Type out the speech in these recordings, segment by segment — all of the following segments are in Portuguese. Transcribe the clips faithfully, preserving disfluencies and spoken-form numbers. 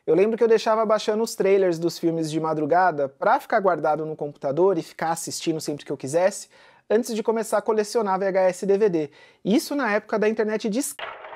Eu lembro que eu deixava baixando os trailers dos filmes de madrugada pra ficar guardado no computador e ficar assistindo sempre que eu quisesse, antes de começar a colecionar V H S e D V D. Isso na época da internet de...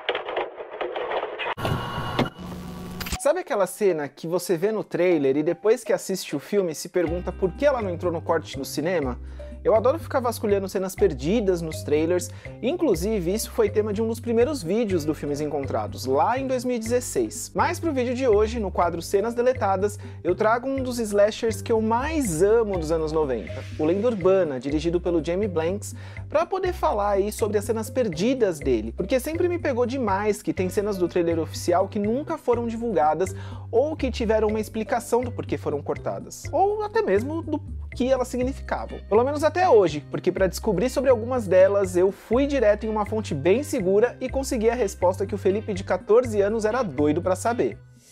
Sabe aquela cena que você vê no trailer e depois que assiste o filme se pergunta por que ela não entrou no corte no cinema? Eu adoro ficar vasculhando cenas perdidas nos trailers, inclusive isso foi tema de um dos primeiros vídeos do Filmes Encontrados, lá em dois mil e dezesseis. Mas pro vídeo de hoje, no quadro Cenas Deletadas, eu trago um dos slashers que eu mais amo dos anos noventa, o Lenda Urbana, dirigido pelo Jamie Blanks, pra poder falar aí sobre as cenas perdidas dele, porque sempre me pegou demais que tem cenas do trailer oficial que nunca foram divulgadas ou que tiveram uma explicação do porquê foram cortadas, ou até mesmo do que elas significavam. Pelo menos até hoje, porque para descobrir sobre algumas delas eu fui direto em uma fonte bem segura e consegui a resposta que o Felipe de quatorze anos era doido para saber.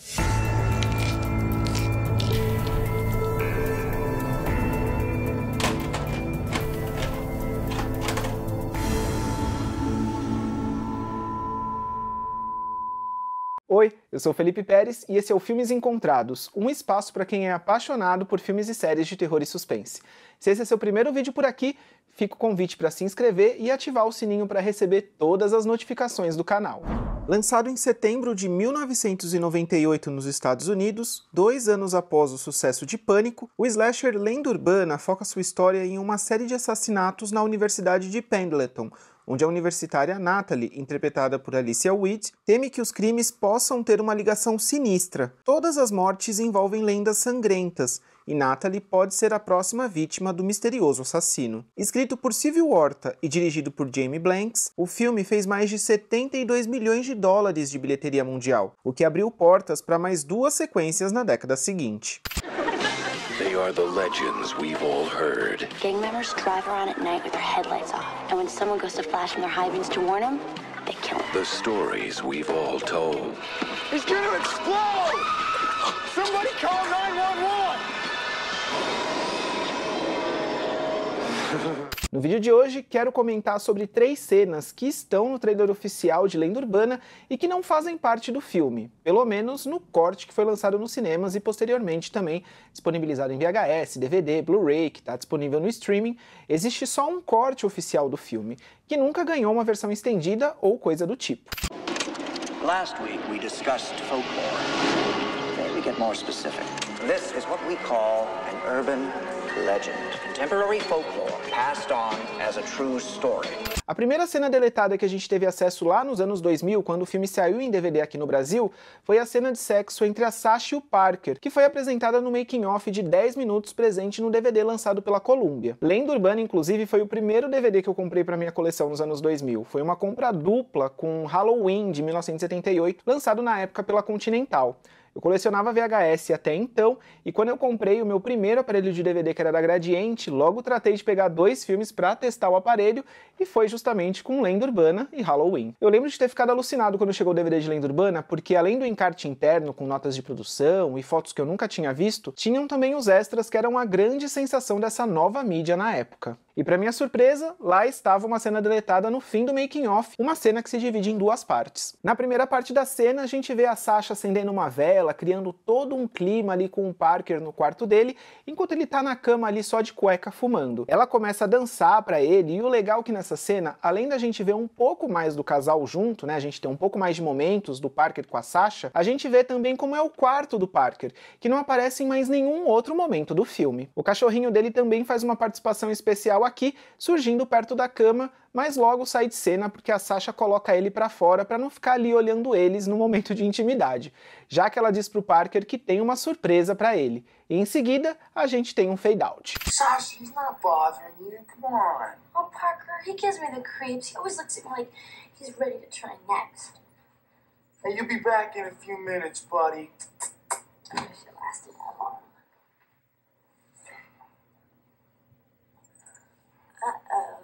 Oi, eu sou o Felipe Pérez e esse é o Filmes Encontrados, um espaço para quem é apaixonado por filmes e séries de terror e suspense. Se esse é seu primeiro vídeo por aqui, fica o convite para se inscrever e ativar o sininho para receber todas as notificações do canal. Lançado em setembro de mil novecentos e noventa e oito nos Estados Unidos, dois anos após o sucesso de Pânico, o slasher Lenda Urbana foca sua história em uma série de assassinatos na Universidade de Pendleton, onde a universitária Natalie, interpretada por Alicia Witt, teme que os crimes possam ter uma ligação sinistra. Todas as mortes envolvem lendas sangrentas, e Natalie pode ser a próxima vítima do misterioso assassino. Escrito por Sylvie Horta e dirigido por Jamie Blanks, o filme fez mais de setenta e dois milhões de dólares de bilheteria mundial, o que abriu portas para mais duas sequências na década seguinte. They are the legends we've all heard. Gang members drive around at night with their headlights off, and when someone goes to flash from their high beams to warn them, they kill them. The stories we've all told. It's gonna explode! Somebody call nine one one! No vídeo de hoje, quero comentar sobre três cenas que estão no trailer oficial de Lenda Urbana e que não fazem parte do filme, pelo menos no corte que foi lançado nos cinemas e posteriormente também disponibilizado em V H S, D V D, Blu-ray, que está disponível no streaming. Existe só um corte oficial do filme, que nunca ganhou uma versão estendida ou coisa do tipo. Last week we discussed folklore. Today we get more specific. This is what we call an urban legend. Contemporary folklore passed on as a true story. A primeira cena deletada que a gente teve acesso lá nos anos dois mil, quando o filme saiu em D V D aqui no Brasil, foi a cena de sexo entre a Sasha e o Parker, que foi apresentada no making-off de dez minutos presente no D V D lançado pela Columbia. Lenda Urbana, inclusive, foi o primeiro D V D que eu comprei para minha coleção nos anos dois mil. Foi uma compra dupla com Halloween, de mil novecentos e setenta e oito, lançado na época pela Continental. Eu colecionava V H S até então, e quando eu comprei o meu primeiro aparelho de D V D, que era da Gradiente, logo tratei de pegar dois filmes para testar o aparelho, e foi justamente com Lenda Urbana e Halloween. Eu lembro de ter ficado alucinado quando chegou o D V D de Lenda Urbana, porque além do encarte interno com notas de produção e fotos que eu nunca tinha visto, tinham também os extras que eram a grande sensação dessa nova mídia na época. E para minha surpresa, lá estava uma cena deletada no fim do making-off, uma cena que se divide em duas partes. Na primeira parte da cena, a gente vê a Sasha acendendo uma vela, criando todo um clima ali com o Parker no quarto dele, enquanto ele tá na cama ali só de cueca fumando. Ela começa a dançar pra ele, e o legal é que nessa cena, além da gente ver um pouco mais do casal junto, né, a gente tem um pouco mais de momentos do Parker com a Sasha, a gente vê também como é o quarto do Parker, que não aparece em mais nenhum outro momento do filme. O cachorrinho dele também faz uma participação especial aqui, surgindo perto da cama, mas logo sai de cena porque a Sasha coloca ele pra fora pra não ficar ali olhando eles no momento de intimidade, já que ela diz pro Parker que tem uma surpresa pra ele. E em seguida, a gente tem um fade out. Sasha, he's not bothering you. Come on. Oh, Parker, he gives me the creeps. He always looks at me like he's ready to try next. Hey, you'll be back in a few minutes, buddy. I wish it lasted that long. Uh-oh.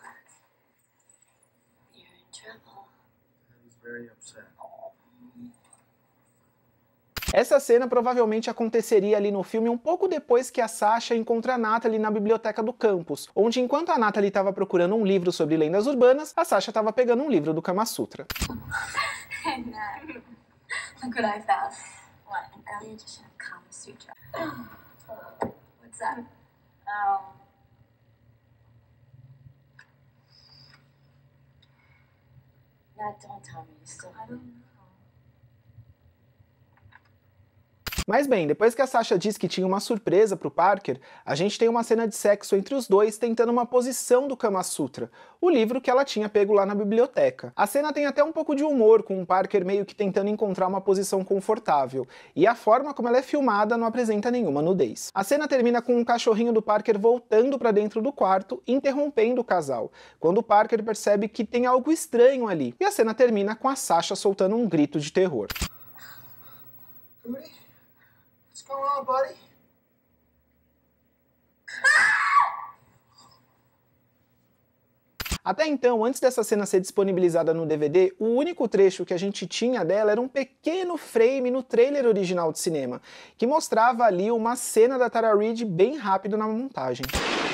You're in trouble. He's very upset. Essa cena provavelmente aconteceria ali no filme um pouco depois que a Sasha encontra a Natalie na biblioteca do campus, onde enquanto a Natalie estava procurando um livro sobre lendas urbanas, a Sasha estava pegando um livro do Kama Sutra. Hey, Nat. Look what I found. What, an early edition of Kama Sutra. What's that? Um... Not, don't tell me, you still... I don't know. Mas bem, depois que a Sasha diz que tinha uma surpresa pro Parker, a gente tem uma cena de sexo entre os dois tentando uma posição do Kama Sutra, o livro que ela tinha pego lá na biblioteca. A cena tem até um pouco de humor, com o Parker meio que tentando encontrar uma posição confortável, e a forma como ela é filmada não apresenta nenhuma nudez. A cena termina com um cachorrinho do Parker voltando para dentro do quarto, interrompendo o casal, quando o Parker percebe que tem algo estranho ali, e a cena termina com a Sasha soltando um grito de terror. Rudy? What's going on, buddy? Até então, antes dessa cena ser disponibilizada no D V D, o único trecho que a gente tinha dela era um pequeno frame no trailer original de cinema, que mostrava ali uma cena da Tara Reid bem rápido na montagem.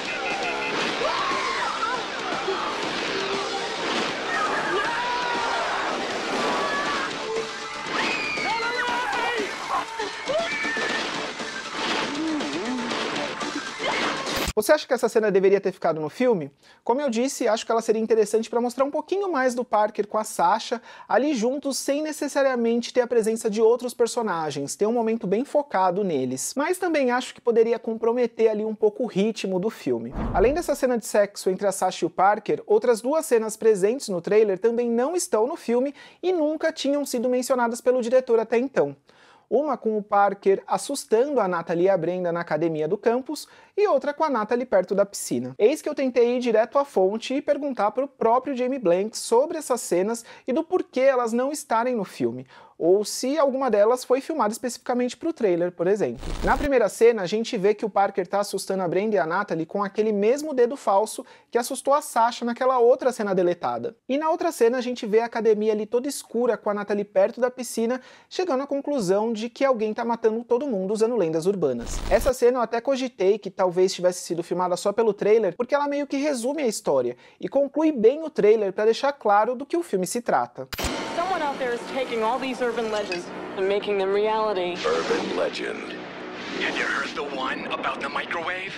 Você acha que essa cena deveria ter ficado no filme? Como eu disse, acho que ela seria interessante para mostrar um pouquinho mais do Parker com a Sasha, ali juntos, sem necessariamente ter a presença de outros personagens, ter um momento bem focado neles. Mas também acho que poderia comprometer ali um pouco o ritmo do filme. Além dessa cena de sexo entre a Sasha e o Parker, outras duas cenas presentes no trailer também não estão no filme e nunca tinham sido mencionadas pelo diretor até então. Uma com o Parker assustando a Natalie e a Brenda na academia do campus, e outra com a Natalie perto da piscina. Eis que eu tentei ir direto à fonte e perguntar para o próprio Jamie Blanks sobre essas cenas e do porquê elas não estarem no filme, ou se alguma delas foi filmada especificamente para o trailer, por exemplo. Na primeira cena, a gente vê que o Parker tá assustando a Brenda e a Natalie com aquele mesmo dedo falso que assustou a Sasha naquela outra cena deletada. E na outra cena, a gente vê a academia ali toda escura com a Natalie perto da piscina, chegando à conclusão de que alguém tá matando todo mundo usando lendas urbanas. Essa cena eu até cogitei que talvez tivesse sido filmada só pelo trailer, porque ela meio que resume a história e conclui bem o trailer para deixar claro do que o filme se trata. Someone out there is taking all these urban legends and making them reality. Urban legend. Have you heard the one about the microwave?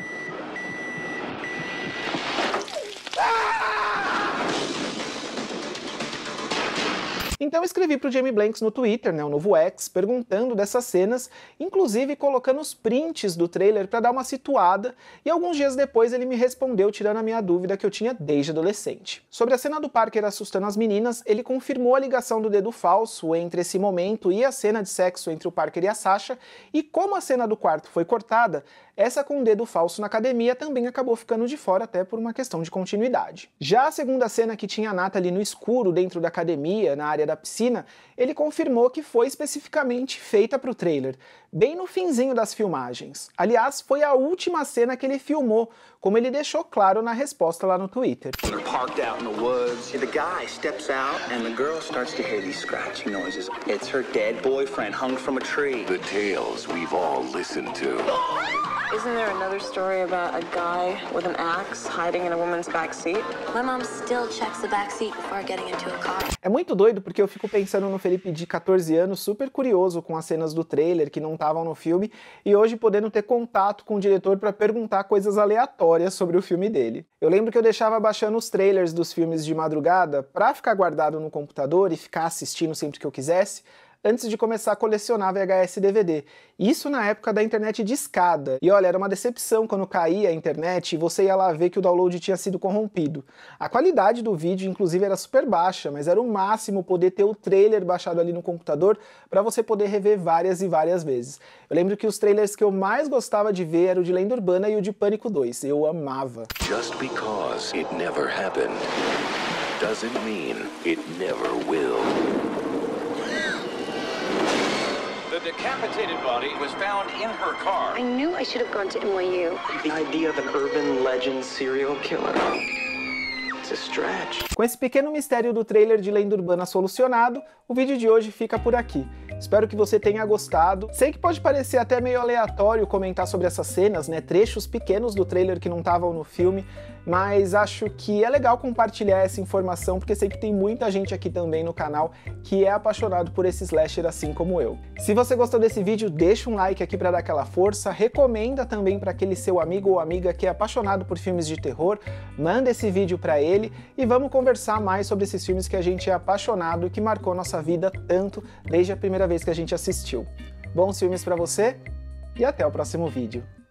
Então eu escrevi pro Jamie Blanks no Twitter, né, o novo X, perguntando dessas cenas, inclusive colocando os prints do trailer para dar uma situada, e alguns dias depois ele me respondeu tirando a minha dúvida que eu tinha desde adolescente. Sobre a cena do Parker assustando as meninas, ele confirmou a ligação do dedo falso entre esse momento e a cena de sexo entre o Parker e a Sasha, e como a cena do quarto foi cortada, essa com o dedo falso na academia também acabou ficando de fora, até por uma questão de continuidade. Já a segunda cena, que tinha a Natalie no escuro dentro da academia, na área da piscina, ele confirmou que foi especificamente feita para o trailer, bem no finzinho das filmagens. Aliás, foi a última cena que ele filmou, como ele deixou claro na resposta lá no Twitter. They're parked out in the woods. The guy steps out and the girl starts to hear these scratching noises. It's her dead boyfriend hung from a tree. The tales we've all listened to. Isn't there another story about a guy with an axe hiding in a woman's back seat? My mom still checks the back seat before getting into a car. É muito doido porque eu fico pensando no Felipe de quatorze anos, super curioso com as cenas do trailer que não estavam no filme, e hoje podendo ter contato com o diretor para perguntar coisas aleatórias sobre o filme dele. Eu lembro que eu deixava baixando os trailers dos filmes de madrugada para ficar guardado no computador e ficar assistindo sempre que eu quisesse, antes de começar a colecionar V H S e D V D. Isso na época da internet discada. E olha, era uma decepção quando caía a internet e você ia lá ver que o download tinha sido corrompido. A qualidade do vídeo, inclusive, era super baixa, mas era o máximo poder ter o trailer baixado ali no computador para você poder rever várias e várias vezes. Eu lembro que os trailers que eu mais gostava de ver era o de Lenda Urbana e o de Pânico dois. Eu amava. Just because it never happened doesn't mean it never will. The decapitated body was found in her car. I knew I should have gone to N Y U. The idea of an urban legend serial killer. It's a stretch. Com esse pequeno mistério do trailer de Lenda Urbana solucionado, o vídeo de hoje fica por aqui. Espero que você tenha gostado. Sei que pode parecer até meio aleatório comentar sobre essas cenas, né, trechos pequenos do trailer que não estavam no filme. mas acho que é legal compartilhar essa informação porque sei que tem muita gente aqui também no canal que é apaixonado por esse slasher assim como eu. Se você gostou desse vídeo, deixa um like aqui para dar aquela força, recomenda também para aquele seu amigo ou amiga que é apaixonado por filmes de terror, manda esse vídeo para ele e vamos conversar mais sobre esses filmes que a gente é apaixonado e que marcou nossa vida tanto desde a primeira vez que a gente assistiu. Bons filmes para você e até o próximo vídeo.